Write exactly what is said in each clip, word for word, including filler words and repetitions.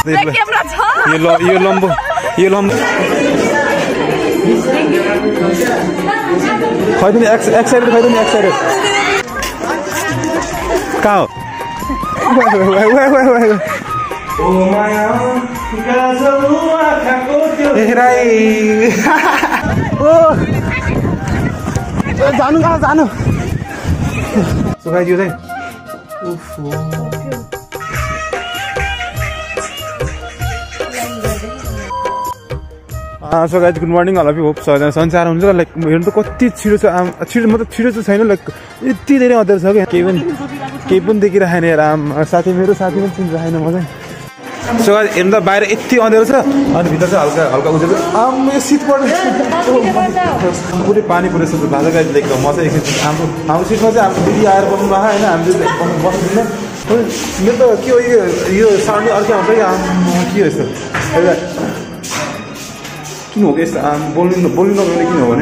यो यो लम्बो यो लम्बो खाइदिनु एक साइड खाइदिनु एक साइड कहाँ हो जानु कहाँ जानु सुकाइदियो चाहिँ so guys good morning all of you hope सबैजना संसार हुन्छ लाइक हेर्नु त कति छिटो छ छिटो मतलब छिटो चाहिँ छैन लाइक यति धेरै अँध्यारो छ क्या केही पनि केही पनि देखिरहेन राम साथी मेरो साथी पनि चिनिरहेन म चाहिँ सो गाइज हेर्नु त बाहिर यति अँध्यारो छ अनि भित्र चाहिँ हल्का हल्का उज्यालो आम यो सिट पर्छ पुरै पानी पुरै जस्तो भएको छ गाइज लाइक म चाहिँ एकछिन हाम्रो हाम्रो सिटमा चाहिँ हाम्रो दिदी आएर बस्नु भएको होइन हामीले बस्दिनँ मेरो त के हो यो यो साउन्ड अर्कै आउँछ कि आम के हो यस्तो किन हो यस्तो आम बोल्नु बोल्नु नपाउने किन हो भने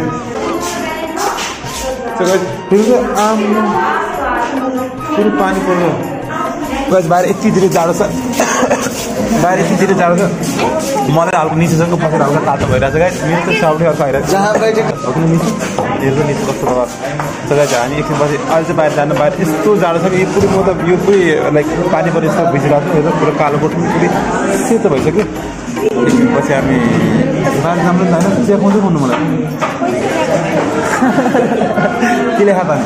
आम पुरै पानी पर्छ गाइज बाहिर यति धेरै जाडो छ बाहिर यति धेरै जाडो छ मलाई हल्का निचोसँग बसेर हल्का तातो भइरहेछ गाइज मेरो त साउन्डै अर्को आइरहेको छ निचो हेर्नु निचो कस्तो भयो त गाइज हामी एकछिन पछि अहिले चाहिँ बाहिर जानु बाहिर यस्तो जाडो छ कि यो पुरै म त यो पुरै लाइक पानी परेर यस्तो भिजिरहेको छ पुरै कालो कोट पुरै सेतो भइसक्यो पछि हामी बाहिर जानु होइन चिया खुवाउँदै भन्नु मलाई के लेखा त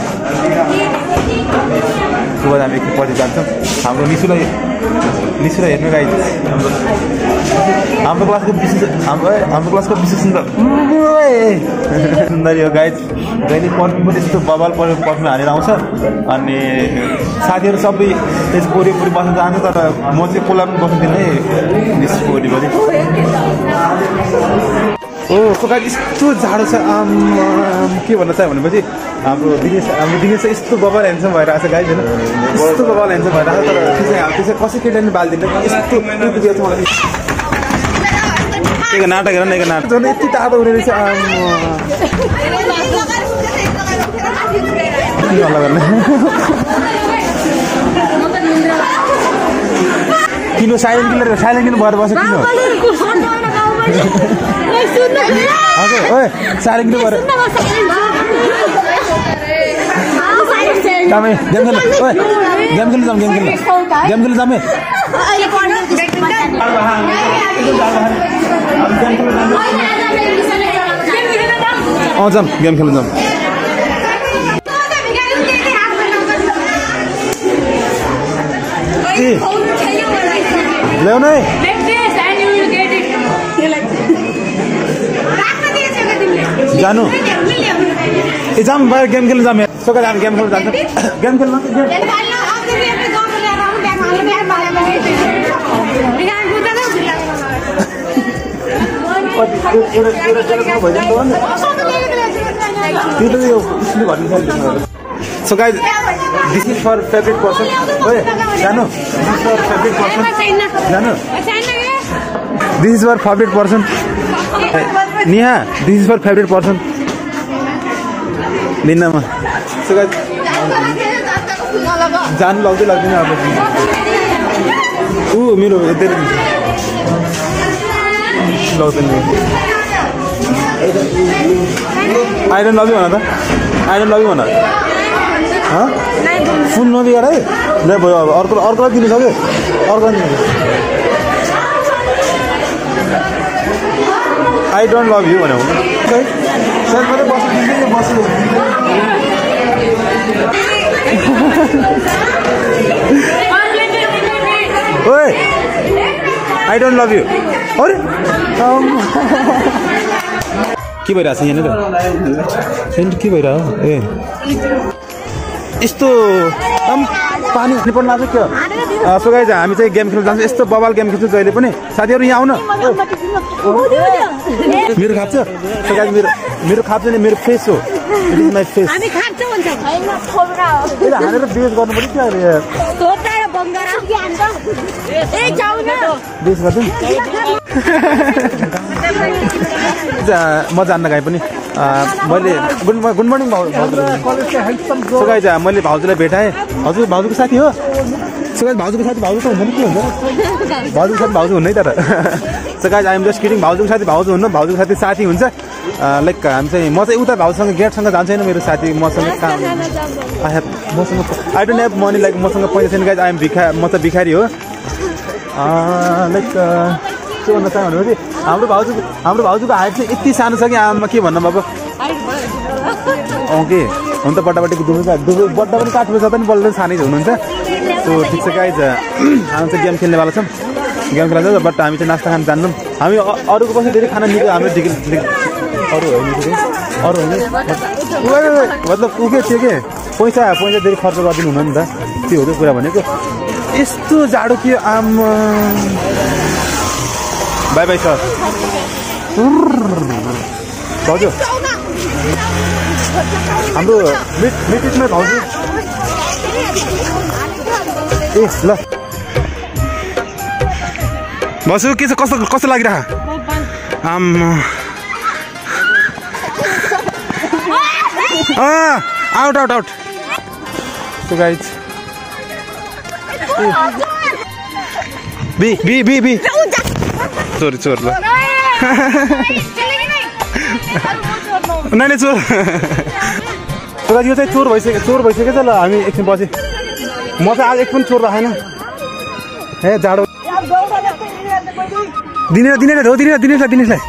सुबह हामी एकछिनपछि जान्छौँ हाम्रो निसुलाई निसुलाई हेर्नु गाइज हाम्रो हाम्रो क्लासको विशेष हाम्रो हाम्रो क्लासको विशेष सुन्दर सुन्दर यो गाइज जहिले पर्फ्युम पनि यस्तो बबाल पर्यो पर्फ्युम हालेर आउँछ अनि साथीहरू सबै त्यस वरिपरि बस्न जान्छ तर म चाहिँ कोला पनि बस्दिनँ है निसुको वरिपरि ओ गाइज यस्तो जाडो छ आम के भन्न चाह्यो भनेपछि हाम्रो दिनेश हाम्रो दिनेश चाहिँ यस्तो बबाल ह्यान्डसम भइरहेको छ गाइज होइन यस्तो बबाल ह्यान्डसम भइरहेको छ तर त्यो चाहिँ त्यसै कसै केटाले बालिदिन्छ यस्तो पुगेको छ मलाई एक नाटक हेर न एक नाटक झन् यति टाढो हुने रहेछ आम किन साइलेन्ट किन साइलेन्ट किन भएर बस्यो किन हजुर ओए साइलेन्ट किन भएर जामे गेम खेल्नु ओए गेम खेल्नु जाम गेम खेल्नु गेम खेल्नु जामे अँ जाम गेम खेल्नु जाम ल्याउनु है जानु ए जाम बाहिर गेम खेल्नु जाम सोका हामी गेम खेल्नु जान्छौँ गेम खेल्नु So guys, this is for favorite person. Hey, Janu, this is for favorite person. Janu, this is for favorite person. Neha, this is for favorite person. Linda ma. So guys, Janu lagde lagde na aap. Oh, मेरो इधर लग्दैन. I don't love you भन त. I don't love you भन. हाँ? फुल नदिएर है? ले भयो अब अर्को अर्कोलाई दिनु सक्यो? अर्कोलाई दिनु. I don't love you भन्यो. है? सर मैले बस्नु दिन्छु बस्नु. ओए I don't love you. अरे के भइरहेछ यहाँनिर सेन्ट के भइरह्यो ए यस्तो एकदम पानी निपन लाग्छ क्या सो गाइज हामी चाहिँ गेम खेल्न जान्छौँ यस्तो बबाल गेम खेल्छु जहिले पनि साथीहरू यहाँ आउन मेरो खाप्छ सो गाइज मेरो मेरो खाप्छ नि मेरो फेस हो इट इज माई फेस हानेर बेस गर्नु पर्यो क्या म जान्न गाई पनि मैले गुड गुड मर्निङ सो गाई मैले भाउजूलाई भेटाएँ हजुर भाउजूको साथी हो सो गाई भाउजूको साथी भाउजू त हुन्छ नि के हुन्छ भाउजूको साथी भाउजू हुन्न है तर सो गाई आइएम जस्ट किडिङ भाउजूको साथी भाउजू हुन्न भाउजूको साथी साथी हुन्छ लाइक हामी चाहिँ म चाहिँ उता भाउजूसँग गेटसँग जान्छ होइन मेरो साथी मसँग काम आई हेभ मसँग I don't have money like मसँग पैसा छैन गाई आइएम भिखा म चाहिँ भिखारी हो लाइक के भन्न चाहनु भने हाम्रो भाउजूको हाम्रो भाउजूको हाइट चाहिँ यति सानो छ कि आमा के भन्नु अब ओके हुन त बट्टाबट्टीको दुबो दुबो बट्टा पनि काठको छ पनि बल्ल सानै हुनुहुन्छ सो ठिक छ गाइज हामी चाहिँ गेम खेल्नेवाला छौँ गेम खेल्दा बट हामी चाहिँ नास्ता खान जान्दैनौँ हामी अरूको पछि धेरै खाना निको हाम्रो डिग्री अरू होइन अरू होइन मतलब ऊ के थियो के पैसा पैसा धेरै खर्च गरिदिनु हुन नि त त्यो हो त्यो कुरा भनेको यस्तो जाडो के आम बाई बाई सर भाउजू हाम्रो मिट मिटिङमा भाउजू ए ल बसु के छ कस्तो कस्तो लागिरह I'm out out out so guys बी बी बी बी चोर चोर ल नै नै चोर तर यो चाहिँ चोर भइसक्यो चोर भइसक्यो त ल हामी एकछिन पछि म चाहिँ आज एक पनि चोर राखेन हे जाडो दिने दिने हो दिने दिनेशलाई दिनेशलाई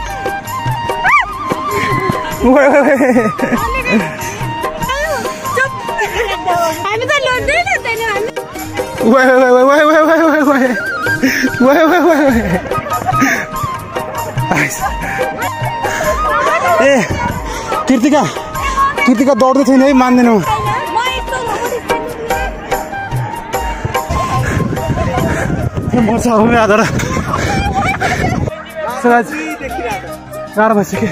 ए कृतिका कृतिका दौड्दै छैन है मान्दैनौ मर्छ हो आधार गाह्रो भइसक्यो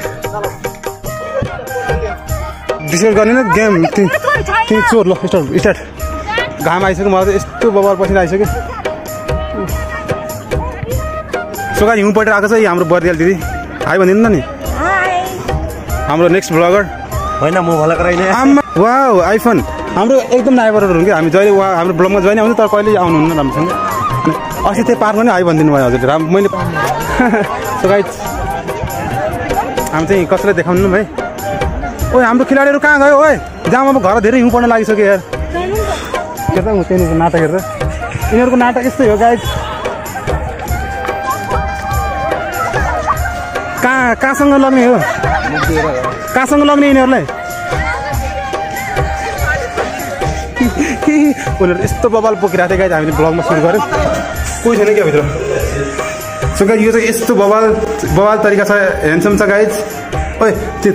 डिसाइड गर्ने न गेम तिमी चोर ल स्टार्ट स्टार्ट घाम आइसक्यो मलाई त यस्तो बबाल पसिना आइसक्यो सोका हिउँ पटेर आएको छ हाम्रो बर्दियाल दिदी हाई भनिदिनु न नि हाम्रो नेक्स्ट ब्लगर होइन म भलक रहेन वाउ आइफोन हाम्रो एकदम नाइबरहरू हुन् कि हामी जहिले उहाँ हाम्रो ब्लगमा जहिले आउँछ तर कहिले आउनुहुन्न राम्रोसँग अस्ति त्यही पार्कमा नि हाई भनिदिनु भयो हजुर राम मैले सो गाइज हामी चाहिँ कसैलाई देखाउनु न भाइ ओ हाम्रो खेलाडीहरू कहाँ गयो ओए जाम अब घर धेरै हिउँ पर्न लागिसक्यो यार हेर्दा त्यहाँनिरको नाटक हेर्दा यिनीहरूको नाटक यस्तै हो गाइज कहाँ कहाँसँग लग्ने हो कहाँसँग लग्ने यिनीहरूलाई उनीहरू यस्तो बबाल पोखिरहेको थियो गाइज हामीले ब्लगमा सुरु गऱ्यौँ कोही छैन क्या भित्र सो गाइज यो चाहिँ यस्तो बबाल बबाल तरिका छ ह्यान्डसम छ गाइज ओए त्यो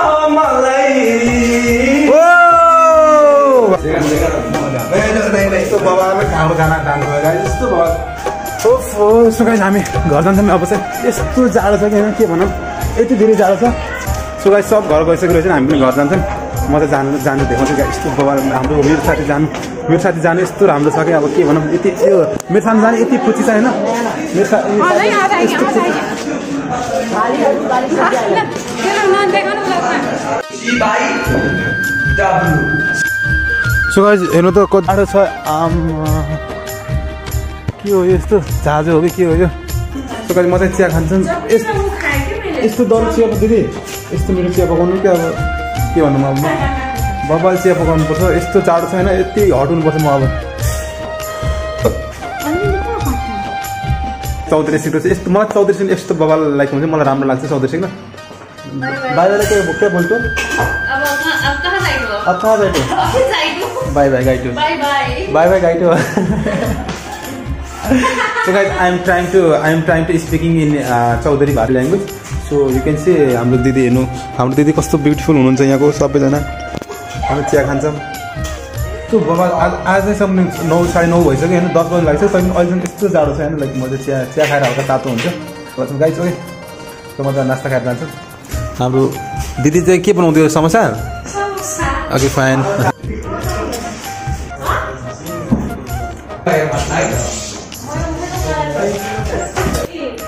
यस्तो बबाल हाम्रो गाना डान्स भयो गाइज यस्तो बबाल ओफो सो गाइज हामी घर जान्छौँ अब चाहिँ यस्तो जाडो छ कि होइन के भनौँ यति धेरै जाडो छ सो गाइज सब घर गइसकेको रहेछ हामी पनि घर जान्छौँ म त जानु जानु देखाउँछु गाइज यस्तो बबाल हाम्रो मेरो साथी जानु मेरो साथी जानु यस्तो राम्रो छ कि अब के भनौँ यति यो मेरो साथी जानु यति फुच्ची छ होइन मेरो साथी सो गाइज हेर्नु त कति जाडो छ आम के हो यस्तो झाजो हो कि के हो यो सो गाइज म चाहिँ चिया खान्छु यस्तो दर चिया दिदी यस्तो मेरो चिया पकाउनु कि अब के भन्नु म अब बबाल चिया पकाउनु पर्छ यस्तो जाडो छ होइन यति हटाउनुपर्छ म अब चौधरी सिक्नु चाहिँ यस्तो मलाई चौधरी सिक्नु यस्तो बबाल लाइक हुन्छ मलाई राम्रो लाग्छ चौधरी सिक्नु बाहिर के क्या बोल्छु कहाँ जाइटो बाई बाई गाइटो बाई बाई गाइटो So guys, I am trying to I am trying to speaking in uh, Chaudhary Bhari language. So you can see हाम्रो दिदी हेर्नु हाम्रो दिदी कस्तो ब्युटिफुल हुनुहुन्छ यहाँको सबैजना हामी चिया खान्छौँ त्यो बाबा आज आज नै सम्म नौ साढे नौ भइसक्यो होइन दस बजी लाग्छ तैपनि अहिले यस्तो जाडो छ होइन लाइक म चाहिँ चिया चिया खाएर हल्का तातो हुन्छ गाइस ओके सो म त नास्ता खाएर जान्छु हाम्रो दिदी चाहिँ के बनाउँथ्यो samosa okay fine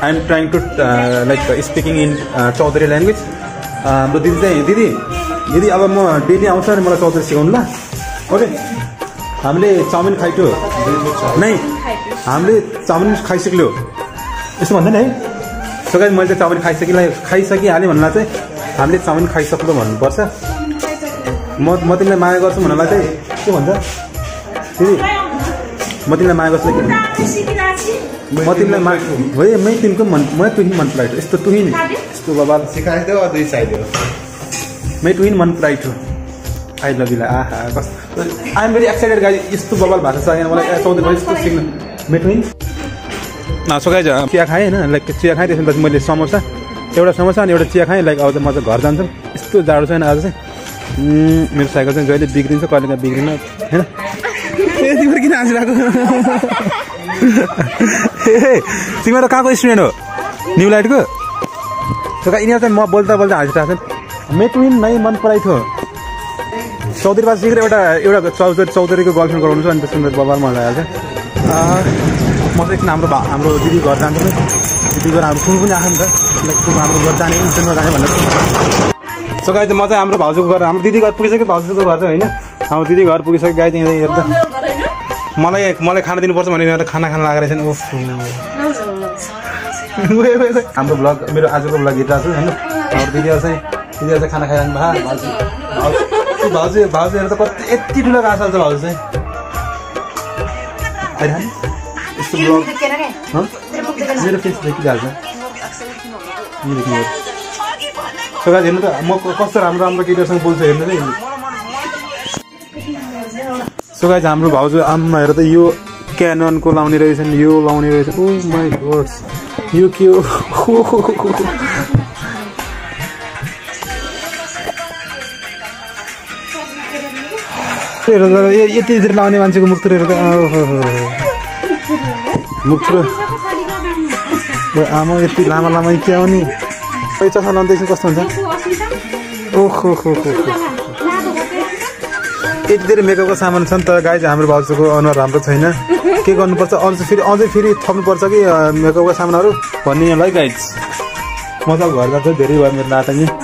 I am trying to like speaking in Chaudhary language. हाम्रो दिदी चाहिँ दिदी दिदी अब म डेली आउँछ नि मलाई चौधरी सिकाउनु ल। ओके हामीले चाउमिन खाइटो नै हामीले चाउमिन खाइसक्यो यस्तो भन्दैन है। सो गाइस मैले चाहिँ चाउमिन खाइसकिलाई खाइसकिहालेँ भन्नलाई चाहिँ हामीले चाउमिन खाइसक्यो भन्नुपर्छ। म म तिमीलाई माया गर्छु भन्नलाई चाहिँ के भन्छ दिदी म तिमीलाई माया गर्छु म तिमीलाई मा है मै तिमीको मन मै तुहिन मन पराइठो यस्तो तुहिन यस्तो बाबा सिकाइदियो दुई साइड मै तुहिन मन पराइठो आई लभ यु आहा कस्तो I am very excited guys यस्तो बबाल भाषा छ यहाँ मलाई चौधरी भाइ यस्तो सिक्न मै तुहिन न सो गाइज चिया खाएँ होइन लाइक चिया खाएँ त्यसपछि मैले समोसा एउटा समोसा अनि एउटा चिया खाएँ लाइक अब म चाहिँ घर जान्छौँ यस्तो जाडो छैन आज चाहिँ मेरो साइकल चाहिँ जहिले बिग्रिन्छ कहिले काहीँ बिग्रिन होइन तिम्रो किन हाँसिरहेको तिम्रो कहाँको स्टुडेन्ट हो न्यु लाइटको सो यिनीहरू चाहिँ म बोल्दा बोल्दा हाँसिरहेको छन् मेटुइन नै मन पराइथ्यो चौधरी बास सिकेर एउटा एउटा चौधरी चौधरीको गर्लफ्रेन्ड गराउनु छ अनि त्यसमा बबाल मजा आइहाल्छ। म चाहिँ एकछिन हाम्रो हाम्रो दिदी घर जान्छ दिदी घर हाम्रो सुन पनि आएको नि त लाइक हाम्रो घर जाने इन्सटेन्टमा जाने भनेर सो गाई चाहिँ म चाहिँ हाम्रो भाउजूको घर हाम्रो दिदी घर पुगिसक्यो भाउजूको घर चाहिँ होइन हाम्रो दिदी घर पुगिसक्यो गाई चाहिँ हेर्दा मलाई मलाई खाना दिनुपर्छ भने खाना खान लागेको रहेछ ओफ हाम्रो ब्लग मेरो आजको ब्लग हेरिरहेको छु होइन हाम्रो दिदीहरू चाहिँ दिदीहरू चाहिँ खाना खाइरहनु भए भाउजू भाउजू भाउजूहरू त कति यति ठुलो घाँस हाल्छ भाउजू चाहिँ यस्तो ब्लग मेरो फेस देखिहाल्छ सो गाइस हेर्नु त म कस्तो राम्रो राम्रो केटीहरूसँग बोल्छु हेर्नु चाहिँ सो गाइस हाम्रो भाउजू आम्मा हेर त यो क्याननको लाउने रहेछन् यो लाउने रहेछ ओ माई गॉड यो के हो यति धेरै लाउने मान्छेको मुख हेरेर त मुख आमा यति लामा लामा क्या हो नि चस्मा लाउँदैछ कस्तो हुन्छ ओहो हो यति धेरै मेकअपको सामान छ नि त गाइज हाम्रो भाउजूको अनुहार राम्रो छैन के गर्नुपर्छ अझ फेरि अझै फेरि थप्नुपर्छ कि मेकअपको सामानहरू भन्ने यहाँलाई गाइज म त घर जान्छ धेरै भयो मेरो नाता नि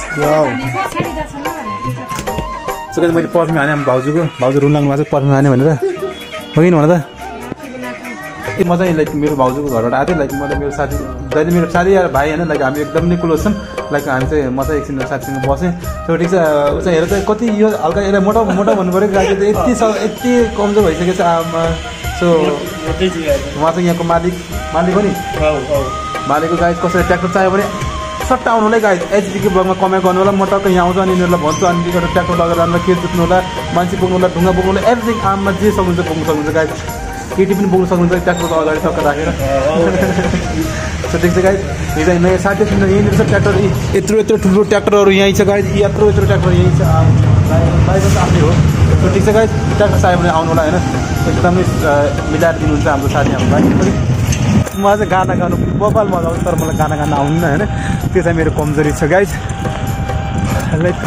मैले पर्फ्युम हाने भाउजूको भाउजू रुन लाग्नु भएको छ पर्फ्युम हाने भनेर हो कि भन त म चाहिँ लाइक मेरो भाउजूको घरबाट आएको थिएँ लाइक मलाई मेरो साथी जहिले मेरो साथी या भाइ होइन लाइक हामी एकदम नै क्लोज छौँ लाइक हामी चाहिँ म चाहिँ एकछिन साथीसँग बसेँ सो ठिक छ ऊ चाहिँ हेर चाहिँ कति यो हल्का एउटा मोटा मोटा भन्नु पऱ्यो गाडी चाहिँ यति स यति कमजोर भइसकेको छ आमा सो उहाँ चाहिँ यहाँको मालिक मालिक हो नि मालिकको गाडी कसरी ट्र्याक्टर चाहियो भने सट्टा आउनुलाई गाई एचडीको ब्लगमा कमेन्ट गर्नु होला म टक्क यहाँ आउँछु अनि यिनीहरूलाई भन्छु अनि एउटा ट्र्याक्टर लगेर राम्रो खेत जोत्नु होला मान्छे पुग्नु होला ढुङ्गा पुग्नु होला एभ्रिथिङ आममा जे सक्नुहुन्छ पुग्नु सक्नुहुन्छ गाई केटी पनि पुग्नु सक्नुहुन्छ ट्र्याक्टरको अगाडि टक्क राखेर सो ठिक छ गाई हिजो नयाँ साथीहरू यहीँनिर छ ट्र्याक्टर यत्रो यत्रो ठुल्ठुलो ट्र्याक्टरहरू यहीँ छ गाई यत्रो यत्रो ट्र्याक्टर यहीँ छ बाहिर त आफ्नै हो सो ठिक छ गाई ट्र्याक्टर चाहियो भने आउनु होला होइन एकदमै मिलाएर दिनुहुन्छ हाम्रो साथी हाम्रो भाइ म चाहिँ गाना गाउनु बबाल मजा आउँछ तर मलाई गाना गान आउनु होइन त्यो चाहिँ मेरो कमजोरी छ गाइज लाइक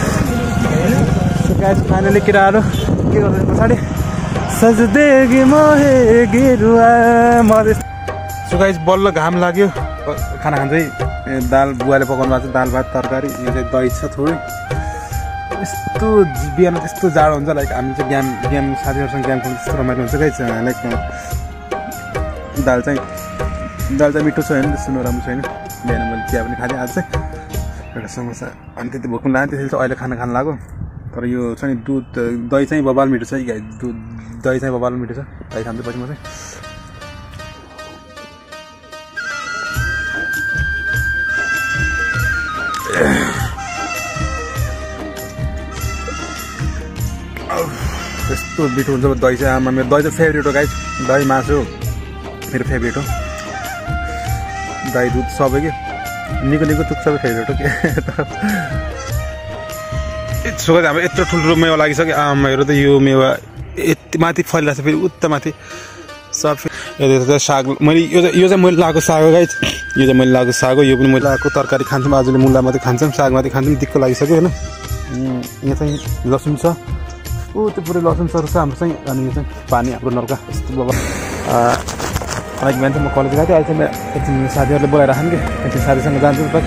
गाइज फाइनली केटाहरू के गर्दैछ पछाडि सजदेगी मोहे गेरुवा मधेस सो गाइज बल्ल घाम लाग्यो खाना खाँदै दाल बुवाले पकाउनु भएको छ दाल भात तरकारी यो चाहिँ दही छ थोरै यस्तो बिहान त्यस्तो जाडो हुन्छ लाइक हामी चाहिँ गेम गेम साथीहरूसँग गेम खेल्नु त्यस्तो रमाइलो हुन्छ गाइज लाइक दाल चाहिँ दाल चाहिँ मिठो छ होइन त्यस्तो नराम्रो छैन बिहान मैले चिया पनि खाँदै आज चाहिँ एउटा समोसा अनि त्यति भोक पनि लाग्यो त्यसैले चाहिँ अहिले खाना खान लाग्यो तर यो छ नि दुध दही चाहिँ बबाल मिठो छ गाई दुध दही चाहिँ बबाल मिठो छ दही खाँदै पछि म चाहिँ त्यस्तो मिठो हुन्छ दही चाहिँ आमा मेरो दही चाहिँ फेभरेट हो गाई दही मासु मेरो फेभरेट हो दही दुध सबै के निको निको दुध सबै फेभरेट हो के सो हाम्रो यत्रो ठुल्ठुलो मेवा लागिसक्यो आमा हेर त यो मेवा यति माथि फैलिरहेको छ फेरि उता माथि सब यो साग मैले यो चाहिँ यो चाहिँ मैले लगाएको साग हो गाइस यो चाहिँ मैले लगाएको साग हो यो पनि मैले लगाएको तरकारी खान्छौँ आजले मुला मात्रै खान्छौँ साग मात्रै खान्छौँ दिक्क लागिसक्यो होइन यहाँ चाहिँ लसुन छ ऊ त्यो पुरै लसुन सर छ हाम्रो चाहिँ अनि यो चाहिँ पानी हाम्रो नर्का यस्तो बाबा लाइक बिहान चाहिँ म कलेज गएको थिएँ अहिले चाहिँ एकछिन साथीहरूले बोलाइराखन् कि एकछिन साथीसँग जान्छु त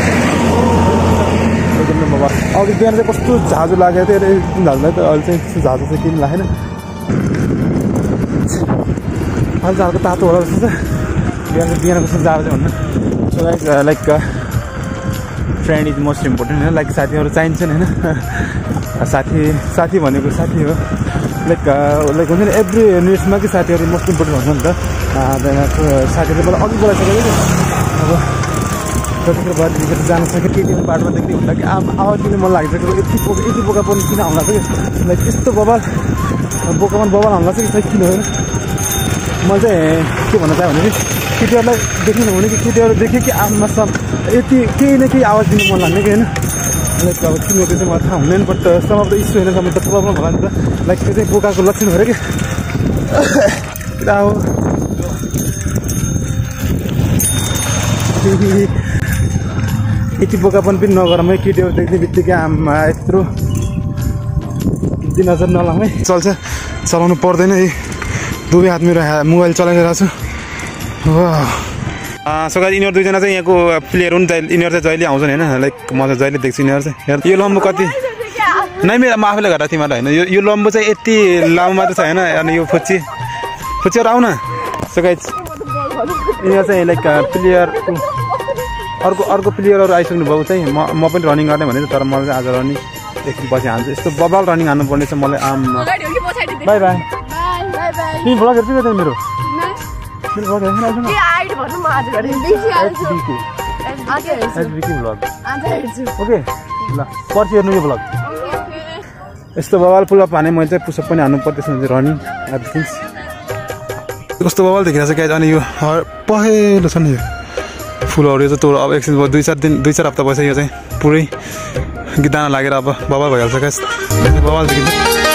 अघि बिहान चाहिँ कस्तो झाजु लागेको थियो एकदिन झाजुलाई त अहिले चाहिँ त्यस्तो झाजु चाहिँ किन लागेन अहिले चाहिँ हल्का तातो होला जस्तो छ बिहान बिहान कस्तो जाडो चाहिँ भन्नु so like like friend is most important होइन लाइक साथीहरू चाहिन्छन् होइन साथी साथी भनेको साथी हो लाइक लाइक हुन्छ नि एभ्री न्युजमा कि साथीहरू मोस्ट इम्पोर्टेन्ट हुन्छ नि त साथीहरूले मलाई अघि बोलाइसकेको कि अब त्यतिखेर बाद जान सक्यो केटिएम बाटोमा देख्दै हुँदा कि आम आवाज दिने मन लागिसक्यो यति बोका यति बोका पनि किन आउँला चाहिँ लाइक यस्तो बबाल बोकामा बबाल आउँला चाहिँ लाइक किन होइन मैले चाहिँ के भन्न चाहेँ भने कि केटीहरूलाई देख्नु हुने कि केटीहरू देखेँ कि आमा सब यति केही न केही आवाज दिनु मन लाग्ने कि होइन लाइक अब किन त्यो चाहिँ मलाई थाहा हुँदैन but some of the issue होइन सम अफ द प्रब्लम होला नि त लाइक त्यो चाहिँ बोकाको लक्षण हो कि हो यति बोकापन पनि नगरौँ है केटीहरू देख्ने बित्तिकै आमा यत्रो नजर नलाउँ है चल्छ चलाउनु पर्दैन है दुवै हात मेरो मोबाइल चलाइरहेको छु सो गाइस यिनीहरू दुईजना चाहिँ यहाँको प्लेयर हुन् यिनीहरू चाहिँ जहिले आउँछन् होइन लाइक म चाहिँ जहिले देख्छु यिनीहरू चाहिँ यो लम्बो कति नै मेरो म आफैले घटा तिमीलाई होइन यो यो लम्बो चाहिँ यति लामो मात्र छ होइन अनि यो फुच्ची फुच्चीहरू आउन सो गाइस यिनीहरू चाहिँ लाइक प्लेयर अर्को अर्को प्लेयरहरू आइसक्नु भयो चाहिँ म म पनि रनिङ गर्ने भनेको तर मलाई चाहिँ आज रनिङ एकछिन पछि हाल्छु यस्तो बबाल रनिङ हान्नुपर्ने छ मलाई आम बाई बाई तिमी भ्लग हेर्छु त मेरो मेरो भ्लग हेर्छु ओके ल पर्सि हेर्नु यो भ्लग यस्तो बबाल पुलअप हाने मैले चाहिँ पुसअप पनि हान्नु पर्छ त्यसमा चाहिँ रनिङ एभ्रिथिङ्स कस्तो बबाल देखिरहेको छ क्या अनि यो पहेँलो छ नि यो फुलहरू चाहिँ तोड अब एकछिन दुई चार दिन दुई चार हप्ता भइसक्यो यो चाहिँ पुरै दाना लागेर अब बबाल भइहाल्छ क्या बबाल देखिन्छ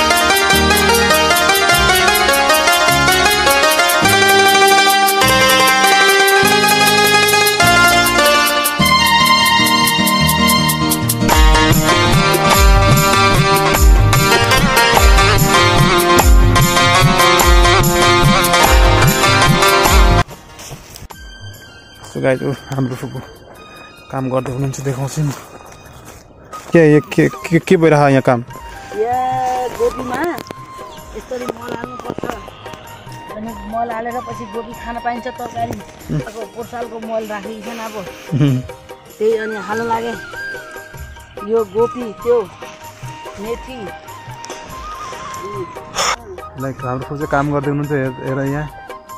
गाइस हाम्रो फुपू काम गर्दै हुनुहुन्छ देखाउँछु नि के यो के के के भइरहेको यहाँ काम यहाँ गोबीमा यसरी मल हाल्नुपर्छ अनि मल हालेर पछि गोबी खान पाइन्छ तरकारी अब पोर्सालको मल राखेको छैन अब त्यही अनि हाल्न लागे यो गोबी त्यो मेथी लाइक हाम्रो फुपू चाहिँ काम गर्दै हुनुहुन्छ हेर यहाँ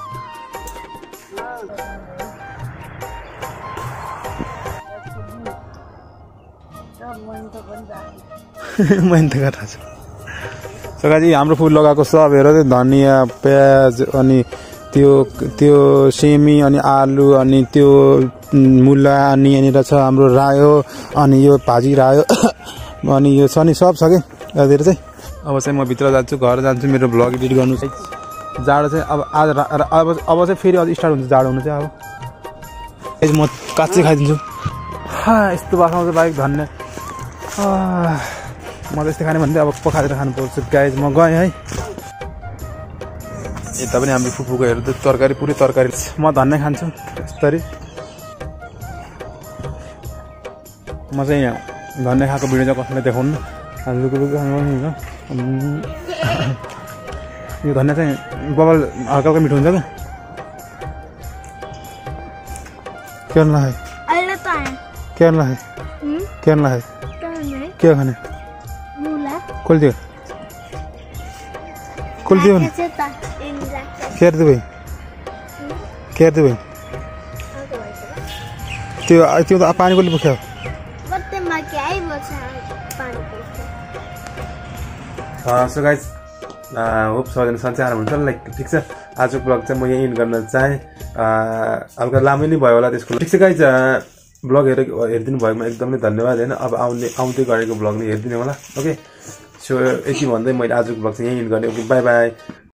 मैले त गरेको छु सो गाइस हाम्रो फुल लगाएको सब हेर धनिया प्याज अनि त्यो त्यो सेमी अनि आलु अनि त्यो मुला अनि यहाँनिर छ हाम्रो रायो अनि यो भाजी रायो अनि यो छ नि सब छ कि यहाँतिर चाहिँ अब चाहिँ म भित्र जान्छु घर जान्छु मेरो भ्लग एडिट गर्नु चाहिँ जाडो चाहिँ अब आज अब अब चाहिँ फेरि अझ स्टार्ट हुन्छ जाडो हुनु चाहिँ अब म काँचै खाइदिन्छु यस्तो बाख्रामा चाहिँ बाइक धन्ने म त यस्तै खाने भन्दै अब पखालेर खानुपर्छ गाइज म गएँ है यता पनि हाम्रो फुपूको हेर्नु त तरकारी पुरै तरकारी म धन्नै खान्छु यस्तरी म चाहिँ यहाँ धन्ने खाएको भिडियो चाहिँ कसैलाई देखाउनु लुकु लुकु यो धनिया चाहिँ बबल हल्का हल्का मिठो हुन्छ क्या क्या है क्या है क्या है क्या खाने खोल दियो खोल दियो क्या दे भाइ क्या दे भाइ त्यो त्यो त पानी कसले पुग्यो सो गाइस होप सबैजना सन्चै हुनुहुन्छ लाइक ठिक छ आजको ब्लग चाहिँ म यही इन्ड गर्न चाहेँ हल्का लामै नै भयो होला त्यसको ठिक छ गाइस ब्लग हेरेर हेरिदिनु भएकोमा एकदमै धन्यवाद होइन अब आउने आउँदै गरेको ब्लग नै हेरिदिनु होला ओके सो यति भन्दै मैले आजको ब्लग चाहिँ यही इन्ड गर्ने ओके बाई बाई